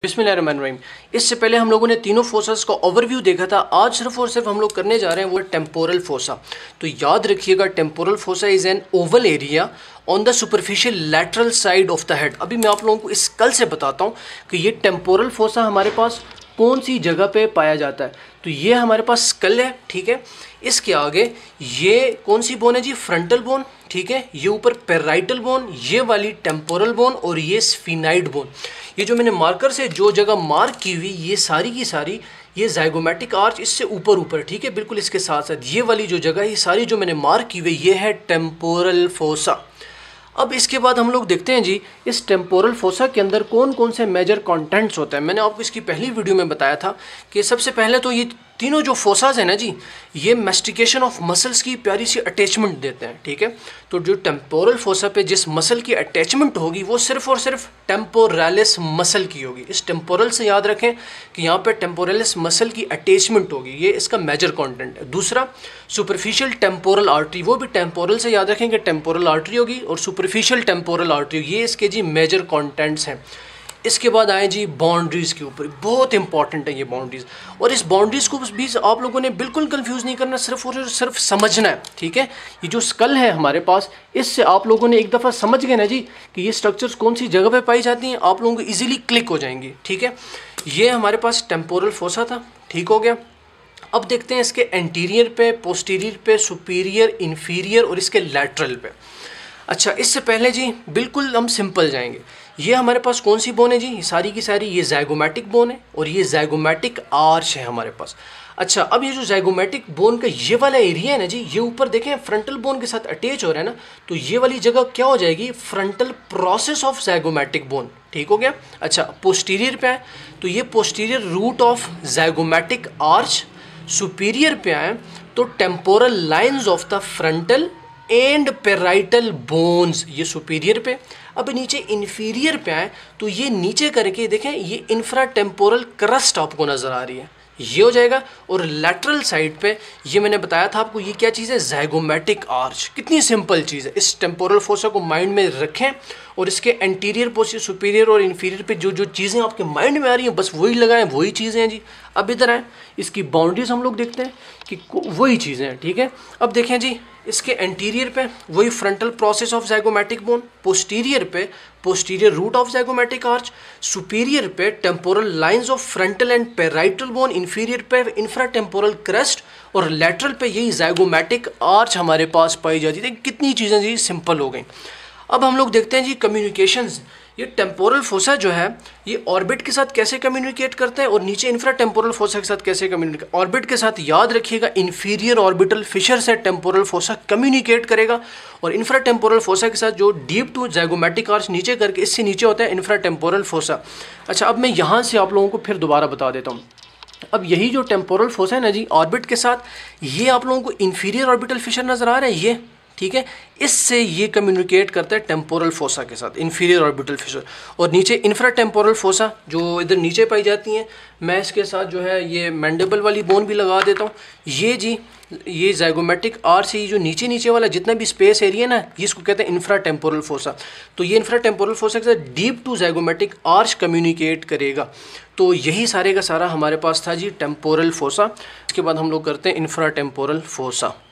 बिस्मिल्लाहिर्रहमानिर्रहीम। इससे पहले हम लोगों ने तीनों फोसास का ओवरव्यू देखा था। आज सिर्फ और सिर्फ हम लोग करने जा रहे हैं वो टेम्पोरल फोसा। तो याद रखिएगा, temporal fossa is an oval area on the superficial lateral side of the head. अभी मैं आप लोगों को इस कल से बताता हूँ कि ये टेम्पोरल फोसा हमारे पास कौन सी जगह पे पाया जाता है। तो ये हमारे पास स्कल है, ठीक है। इसके आगे ये कौन सी बोन है जी? फ्रंटल बोन, ठीक है। ये ऊपर पेराइटल बोन, ये वाली टेम्पोरल बोन और ये स्फिनाइड बोन। ये जो मैंने मार्कर से जो जगह मार्क की हुई, ये सारी की सारी ये ज़ाइगोमैटिक आर्च इससे ऊपर, ठीक है, बिल्कुल इसके साथ साथ ये वाली जो जगह, ये सारी जो मैंने मार्क की हुई ये है टेम्पोरल फोसा। अब इसके बाद हम लोग देखते हैं जी इस टेम्पोरल फोसा के अंदर कौन कौन से मेजर कंटेंट्स होते हैं। मैंने आपको इसकी पहली वीडियो में बताया था कि सबसे पहले तो ये तीनों जो फोसाज हैं ना जी, ये मैस्टिकेशन ऑफ मसल्स की प्यारी सी अटैचमेंट देते हैं, ठीक है। तो जो टेम्पोरल फोसा पे जिस मसल की अटैचमेंट होगी वो सिर्फ और सिर्फ टेम्पोरालिस मसल की होगी। इस टेम्पोरल से याद रखें कि यहाँ पे टेम्पोरालिस मसल की अटैचमेंट होगी, ये इसका मेजर कंटेंट है। दूसरा सुपरफिशियल टेम्पोरल आर्टरी, वो भी टेम्पोरल से याद रखें कि टेम्पोरल आर्टरी होगी और सुपरफिशियल टेम्पोरल आर्टरी, ये इसके जी मेजर कंटेंट्स हैं। इसके बाद आए जी बाउंड्रीज़ के ऊपर, बहुत इंपॉर्टेंट है ये बाउंड्रीज़। और इस बाउंड्रीज़ को भी आप लोगों ने बिल्कुल कंफ्यूज नहीं करना, सिर्फ और सिर्फ समझना है, ठीक है। ये जो स्कल है हमारे पास, इससे आप लोगों ने एक दफ़ा समझ गए ना जी कि ये स्ट्रक्चर्स कौन सी जगह पे पाई जाती हैं, आप लोगों को ईजिली क्लिक हो जाएंगी, ठीक है। ये हमारे पास टेम्पोरल फोसा था, ठीक हो गया। अब देखते हैं इसके एंटीरियर पे, पोस्टीरियर पे, सुपीरियर, इन्फीरियर और इसके लैटरल पे। अच्छा, इससे पहले जी बिल्कुल हम सिंपल जाएंगे। ये हमारे पास कौन सी बोन है जी? सारी की सारी ये ज़ाइगोमैटिक बोन है और ये ज़ाइगोमैटिक आर्च है हमारे पास। अच्छा, अब ये जो ज़ाइगोमैटिक बोन का ये वाला एरिया है ना जी, ये ऊपर देखें फ्रंटल बोन के साथ अटैच हो रहा है ना, तो ये वाली जगह क्या हो जाएगी? Frontal process of zygomatic bone, ठीक हो गया। अच्छा, पोस्टीरियर पे आए तो ये posterior root of zygomatic arch. Superior पे आए तो temporal lines of the frontal and parietal bones, ये सुपीरियर पे। अब नीचे इन्फीरियर पे आए तो ये नीचे करके देखें, ये इंफ्रा टेम्पोरल क्रस्ट आपको नज़र आ रही है, ये हो जाएगा। और लैटरल साइड पे ये मैंने बताया था आपको, ये क्या चीज़ है? Zygomatic arch. कितनी सिंपल चीज़ है। इस टेम्पोरल फोसा को माइंड में रखें और इसके एंटीरियर पोस्टीरियर, सुपीरियर और इन्फीरियर पे जो जो चीज़ें आपके माइंड में आ रही हैं बस वही लगाएं, वही चीज़ें हैं जी। अब इधर आए, इसकी बाउंड्रीज हम लोग देखते हैं कि वही चीज़ें हैं, ठीक है। अब देखें जी, इसके एंटीरियर पे वही frontal process of zygomatic bone, posterior पे posterior root of zygomatic arch, superior पे temporal lines of frontal and parietal bone, inferior पे इंफ्रा टेम्पोरल क्रस्ट और लैटरल पे यही ज़ाइगोमैटिक आर्च हमारे पास पाई जाती है। कितनी चीज़ें जी सिंपल हो गई। अब हम लोग देखते हैं जी कम्युनिकेशंस। ये टेम्पोरल फोसा जो है ये ऑर्बिट के साथ कैसे कम्युनिकेट करते हैं और नीचे इंफ्रा टेम्पोरल फोसा के साथ कैसे कम्युनिकेट। ऑर्बिट के साथ याद रखिएगा इन्फीरियर ऑर्बिटल फिशर से टेम्पोरल फोसा कम्युनिकेट करेगा और इंफ्रा टेम्पोरल फोसा के साथ जो डीप टू ज़ाइगोमैटिक आर्च नीचे करके इससे नीचे होता है इंफ्रा टेम्पोरल फोसा। अच्छा, अब मैं यहाँ से आप लोगों को फिर दोबारा बता देता हूँ। अब यही जो टेम्पोरल फोसा है ना जी ऑर्बिट के साथ, ये आप लोगों को इन्फीरियर ऑर्बिटल फिशर नज़र आ रहा है, ये ठीक है। इससे ये कम्युनिकेट करता है टेम्पोरल फोसा के साथ, इन्फीरियर ऑर्बिटल फिशर। और नीचे इंफ्रा टेम्पोरल फोसा जो इधर नीचे पाई जाती हैं, मैं इसके साथ जो है ये मैंडेबल वाली बोन भी लगा देता हूँ। ये जी ये ज़ाइगोमैटिक आर्च से जो नीचे नीचे वाला जितना भी स्पेस एरिया ना, ये इसको कहते हैं इंफ्रा टेम्पोरल फोसा। तो ये इंफ्रा टेम्पोरल फोसा के साथ deep to zygomatic arch communicate करेगा। तो यही सारे का सारा हमारे पास था जी टेम्पोरल फोसा। इसके बाद हम लोग करते हैं इंफ्रा टेम्पोरल फोसा।